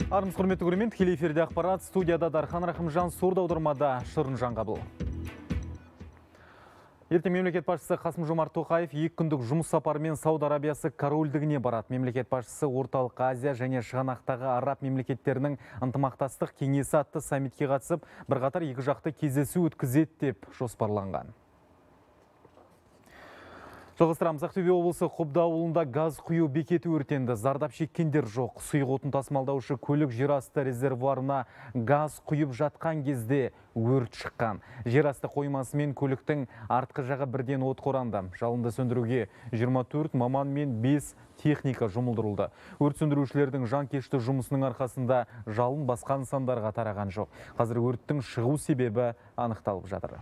Армысыз құрметті көрермен, тікелей эфирде ақпарат, студияда Дархан Рахымжан, сурда аудармада Шырын Жаңғабыл. Ертең мемлекет басшысы Қасым-Жомарт Тоқаев 2 күндік жұмыс сапарымен Сауд Арабиясы корольдігіне барады. Мемлекет басшысы Орталық Азия және Шығанақтағы араб мемлекеттерінің ынтымақтастық кеңесі атты саммитке қатысып, бірқатар екіжақты кездесу өткізеді деп жоспарланған. Жалғастырамыз. Ақтөбе облысы Қобда ауылында газ құю бекеті өртенді. Зардап шеккендер жоқ. Сұйық отын тасымалдаушы көлік жерасты резервуарына газ құйып жатқан кезде өрт шыққан. Жерасты қоймасы мен көліктің артқы жағы бірден от қоранды. Жалынды сөндіруге 24 маман мен 5 техника жұмылдырылды. Өрт сөндірушілердің жанкешті жұмысының арқасында жалын басқа нысандарға тараған жоқ. Қазір өрттің шығу себебі анықталып жатыр.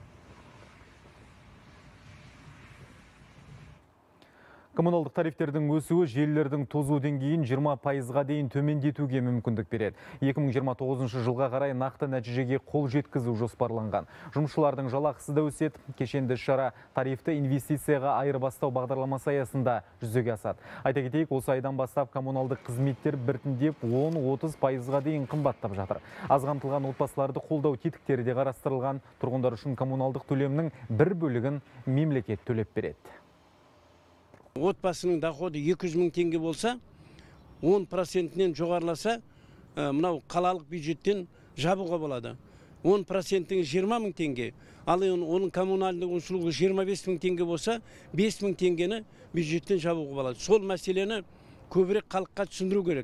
Коммуналдық тарифтердің өсуі желілердің тозу деңгейін 20%-ға дейін төмендетуге мүмкіндік береді. 2029 жылға қарай нақты нәтижеге қол жеткізу жоспарланған. Жұмысшылардың жалақысы да өседі. Кешенді шара тарифті инвестицияға айырбастау бағдарламасы аясында жүзеге асады. Айта кетейік, осы айдан бастап коммуналдық қызметтер біртіндеп 10-30%-ға дейін қымбаттап жатыр. Аз қамтылған отбасыларды қолдау тетіктері де қарастырылған. Тұрғындар үшін коммуналдық төлемнің бір бөлігін мемлекет төлеп береді. Отбасының доходы 200 мың теңге болса, 10%-нен жоғарыласа, мынау қалалық бюджеттен жабуға болады. 10%-ің 20 мың теңге, ал оның коммуналдық услуғы 25 мың теңге болса, 5 мың теңгені бюджеттен жабуға болады. Сол мәселені көбірек халыққа түсіндіру керек.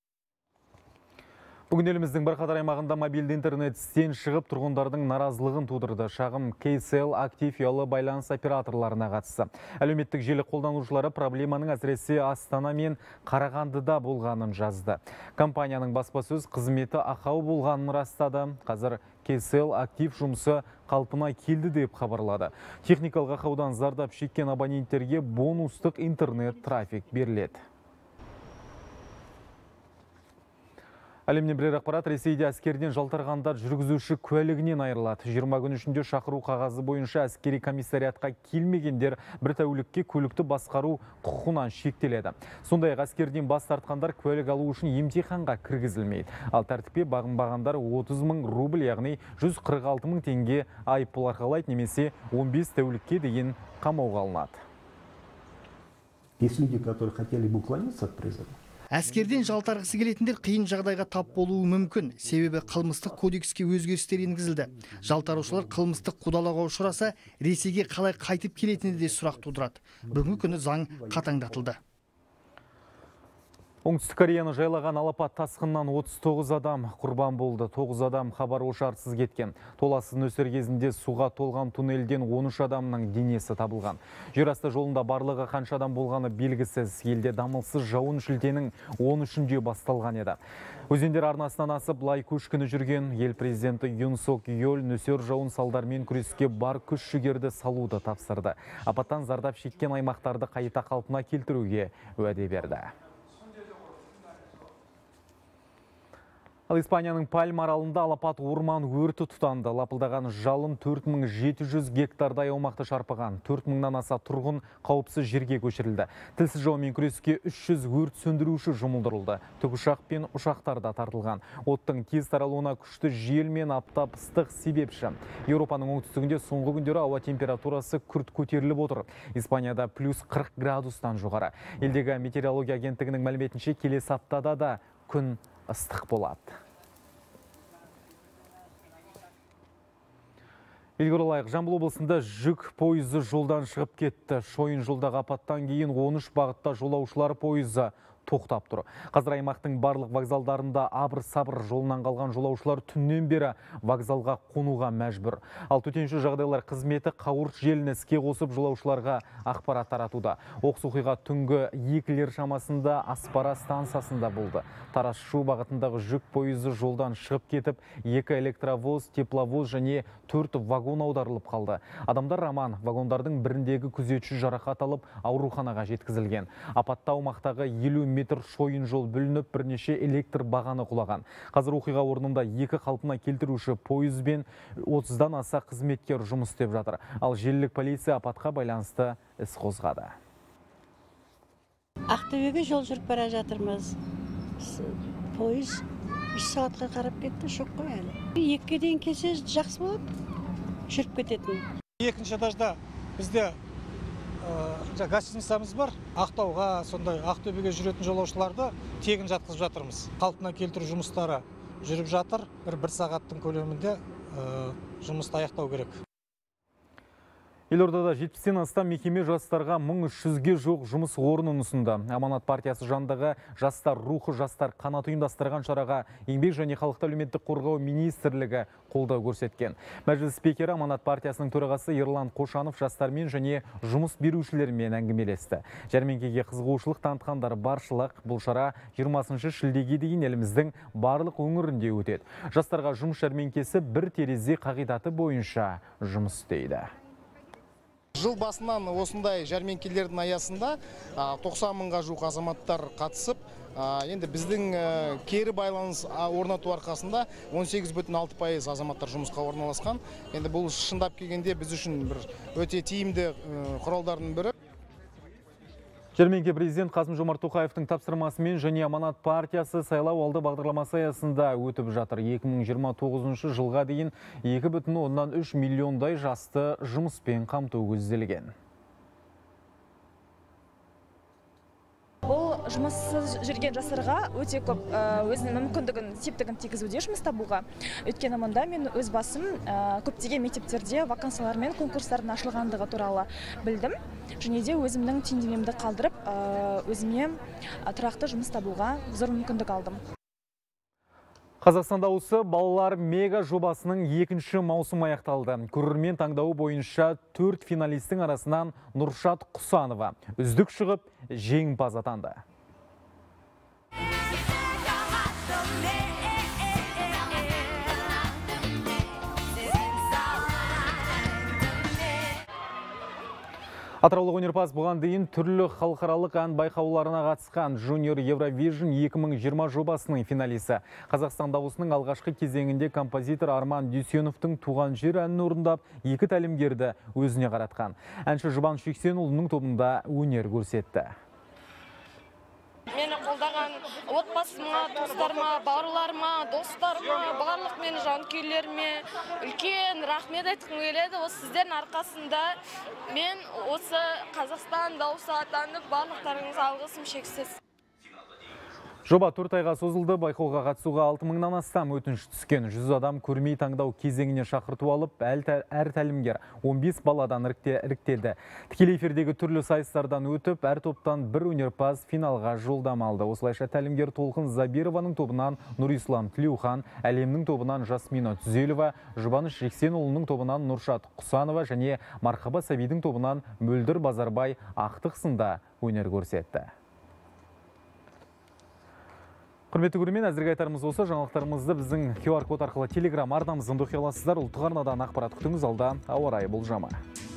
Бүгін еліміздің бірқатар аймағында мобильді интернет істен шығып, тұрғындардың наразылығын тудырды. Шағым Kcell актив ұялы байланыс операторларына қатысты. Әлеуметтік желі қолданушылары проблеманың әсіресе Астана мен Қарағандыда болғанын жазды. Компанияның баспасөз қызметі ақау болғанын растады. Қазір Kcell актив жұмысы қалпына келді деп хабарлады. Техникалық ақаудан зардап шеккен абоненттерге бонустық интернет трафик беріледі. Әлемнен бірер ақпарат, Ресейде әскерден жалтарғандар жүргізуші куәлігінен айырылады. 20 күн ішінде шақыру қағазы бойынша әскери комиссариатқа келмегендер бір тәулікке көлікті басқару құқығынан шектеледі. Сондай-ақ әскерден бас тартқандар куәлік алу үшін емтиханға кіргізілмейді. Ал тәртіпке бағынбағандар 30 мың рубль, яғни 146 мың теңге айыппұл арқалайды, немесе 15 тәулікке дейін қамауға алынады. Есть люди, которые хотели бы уклониться от призыва. Әскерден жалтарғысы келетіндер қиын жағдайға тап болуы мүмкін. Себебі қылмыстық кодекске өзгерістер енгізілді. Жалтарушылар қылмыстық қудалауға ұшыраса, Ресейге қалай қайтып келетіні де сұрақ тудырады. Бүгінгі күні заң қатаңдатылды. Оңтүстік Кореяны жайлаған алапат тасқыннан 39 адам құрбан болды. 9 адам хабар ошарсыз кеткен. Толассыз нөсер кезінде суға толған туннельден 13 адамның денесі табылған. Жерасты жолында барлығы қанша адам болғаны белгісіз. Елде дамылсыз жауын шілденің 13-інде басталған еді. Өзендер арнасынан асып лай көшкіні жүрген ел президенті Юн Сок Йол нөсер жауын салдарымен күреске бар күш жігерді салуды тапсырды. Апаттан зардап шеккен аймақтарды қайта қалпына келтіруге уәде берді. Ал Испанияның Пальма аралында алапат орман өрті тұтанды. Лапылдаған жалын 4700 гектардай аумақты шарпыған. 4000-нан аса тұрғын қауіпсіз жерге көшірілді. Тілсіз жаумен күреске 300 өрт сөндіруші жұмылдырылды. Тікұшақ пен ұшақтар да тартылған. Оттың тез таралуына күшті жел мен аптап ыстық себепші. Еуропаның оңтүстігінде соңғы күндері ауа температурасы күрт көтеріліп отыр. Испанияда плюс 40 градустан жоғары. Елдегі метеорология агенттігінің мәліметінше келесі аптада да күн ыстық болады. Елге оралайық, Жамбыл облысында жүк пойызы жолдан шығып кетті. Шойын жолдағы апаттан кейін 13 бағытта жолаушылар пойызы тоқтап тұр. Қазір аймақтың барлық вокзалдарында абыр-сабыр жолынан қалған жолаушылар түннен бері вокзалға қонуға мәжбүр. Ал төтенше жағдайлар қызметі қауырт желіні іске қосып жолаушыларға ақпарат таратуда. Оқыс оқиға түнгі 2-лер шамасында Аспара станциясында болды. Тараз-Шу бағытындағы жүк пойызы жолдан шығып кетіп, 2 электровоз, тепловоз және 4 вагон аударылып қалды. Адамдар аман, вагондардың біріндегі күзетші жарақат алып, ауруханаға жеткізілген. Апатта аумақтағы 50 метр шойын жол бүлініп, бірнеше электр бағаны құлаған. Қазір оқиға орнында 2 қалпына келтіруші пойызбен 30-дан аса қызметкер жұмыс істеп жатыр. Ал желілік полиция апатқа байланысты іс қозғады. Ақтөбеге жол жүріп бара жатырмыз. Пойыз 3 сағатқа қарап кетті, жоқ қой әлі. 2-ге дейін келсе жақсы болады, жүріп кететін. Екінші этажда бізде гостиницамыз бар. Ақтауға, сондай Ақтөбеге жүретін жолаушыларды тегін жатқызып жатырмыз. Қалпына келтіру жұмыстары жүріп жатыр. Бір сағаттың көлемінде жұмысты аяқтау керек. Елордада 70-тен астам мекеме жастарға 1300-ге жоқ жұмыс орнын ұсынды. Аманат партиясы жанындағы жастар рухы жастар қанаты ұйымдастырған шараға еңбек және халықты әлеуметтік қорғау министрлігі қолдау көрсеткен. Мәжіліс спикері Аманат партиясының төрағасы Ерлан Қошанов жастармен және жұмыс берушілермен әңгімелесті. Жәрмеңкеге қызығушылық танытқандар баршылық. Бұл шара 20 шілдеге дейін еліміздің барлық өңірінде өтеді. Жастарға жұмыс жәрмеңкесі бір терезе қағидаты бойынша жұмыс істейді. Жыл басынан осындай жәрмеңкелердің аясында 90 мыңға жуық азаматтар қатысып, енді біздің кері байланыс орнату арқасында 18,6% азаматтар жұмысқа орналасқан. Енді бұл шындап келгенде біз үшін бір өте тиімді құралдардың бірі. Жәрмеңке президент Қасым-Жомарт Тоқаевтың тапсырмасымен және Аманат партиясы сайлау алды бағдарламасы аясында өтіп жатыр. 2029 жылға дейін 2,3 миллиондай жасты жұмыспен қамту көзделген. Бұл жұмыссыз жүрген жастарға өте көп өзінің мүмкіндігін, септігін тигізуде жұмыс табуға. Өйткені мұнда мен өз басым көптеген мектептерде вакансиялар мен конкурстардың ашылғандығы туралы білдім. Және де өзімнің теңдемемді қалдырып, өзіме тұрақты жұмыс табуға зор мүмкіндік алдым. Қазақстан дауысы балалар мега жобасының 2-ші маусым аяқталды. Көрермен таңдауы бойынша 4 финалистің арасынан Нұршат Құсанова үздік шығып, жеңімпаз атанды. Атыраулық өнерпаз бұған дейін түрлі халықаралық ән байқауларына қатысқан Junior Eurovision 2020 жобасының финалисі. Қазақстан дауысының алғашқы кезеңінде композитор Арман Дүйсеновтың туған жер әнін орындап, 2 тәлімгерді өзіне қаратқан. Әнші Жұбан Шексенұлының тобында өнер көрсетті. Мені қолдаған отбасыма, достарыма, бауырларыма, достарыма, барлық мені жанкүйерлеріме үлкен рахмет айтқым келеді. Осы сіздердің арқасында мен осы Қазақстан дауысы атанып, барлықтарыңызға алғысым шексіз. Жоба 4 айға созылды. Байқауға қатысуға 6000-нан астам өтініш түскен. 100 адам көрмей таңдау кезеңіне шақырту алып, әр тәлімгер 15 баладан іріктелді. Тікелей эфирдегі түрлі сайыстардан өтіп, әр топтан бір өнерпаз финалға жолдама алды. Осылайша тәлімгер Толқын Забированың тобынан Нұрислам Тілеухан, Әлемнің тобынан Жасмина Түзелова, Жұбаныш Жексенұлының тобынан Нұршат Құсанова және Мархаба Сәбидің тобынан Мөлдір Базарбай ақтық сында өнер көрсетті. Құрметті көрермен, әзірге айтарымыз осы. Жаңалықтарымызды біздің QR код арқылы Telegram арнамыздан оқи аласыздар. Ұлттық арнадан ақпарат күтіңіз, алда ауа райы болжамы.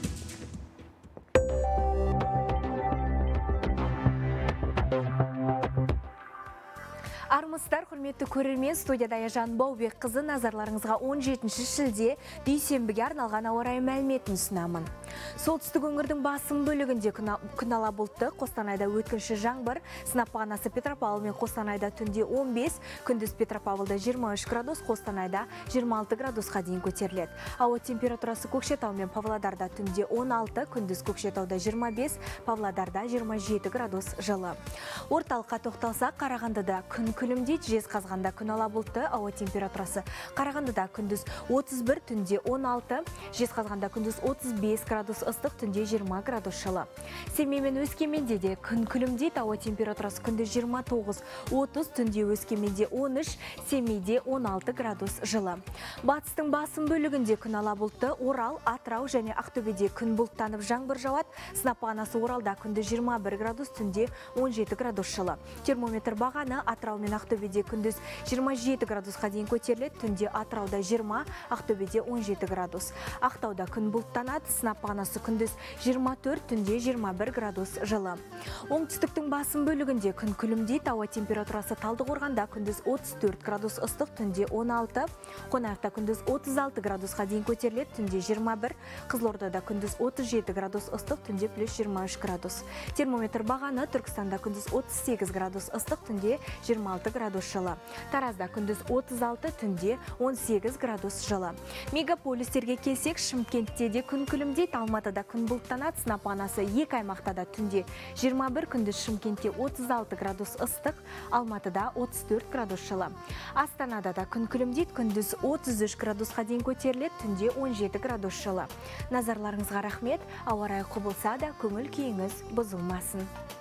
Армысыздар, құрметті көрермен, студияда Аяжан Баубек қызы назарларыңызға 17 шілде дүйсенбіге арналған ауа райы мәліметін ұсынамын. Солтүстік өңірдің басым бөлігінде күн ала бұлтты, Қостанайда өткінші жаңбыр, сынап бағанасы Петропавл мен Қостанайда түнде 15, күндіз Петропавлда 23 градус, Қостанайда 26 градусқа дейін көтеріледі. Ауа температурасы Көкшетау мен Павлодарда түнде 16, күндіз Көкшетауда 25, Павлодарда 27 градус жылы. Орталыққа тоқталса, Қарағандыда күн күлімдейді, Жезқазғанда күн ала бұлтты, ауа температурасы Қарағандыда күндіз 31, түнде 16, Жезқазғанда күндіз 35 градус ыстық, түнде 20 градус жылы. Семей мен Өскеменде де күн күлімдейді, ауа температурасы күндіз 29, 30, түнде Өскеменде 13, Семейде 16 градус жылы. Батыстың басым бөлігінде күн ала бұлтты, Орал, Атырау және Ақтөбеде күн бұлттанып жаңбыр жауады. Сынап бағанасы Оралда күндіз 21 градус, түнде 17 градус жылы. Термометр бағаны Атырау мен Ақтөбеде күндіз 27 градусқа дейін көтеріледі, түнде Атырауда 20, Ақтөбеде 17 градус. Ақтауда күн бұлттанады, сынап бағанасы күндіз 24, түнде 21 градус жылы. Оңтүстіктің басым бөлігінде күн күлімдейді, ауа температурасы Талдықорғанда күндіз 34 градус ыстық, түнде 16, Қонаевта күндіз 36 градусқа дейін көтеріледі, түнде 21, Қызылордада күндіз 37 градус ыстық, түнде плюс 23 градус. Термометр бағаны Түркістанда күндіз 38 градус ыстық, түнде 26 градус жылы. жылы. Таразда күндіз 36, түнде 18 градус жылы. Мегаполистерге келсек, Шымкентте де күн күлімдейді, Алматыда күн бұлттанады, сынап бағанасы 2 аймақта да түнде 21, күндіз Шымкентте 36 градус ыстық, Алматыда 34 градус жылы. Астанада да күн күлімдейді, күндіз 33 градусқа дейін көтеріледі, түнде 17 градус жылы. Назарларыңызға рахмет, ауа райы құбылса да көңіл күйіңіз бұзылмасын.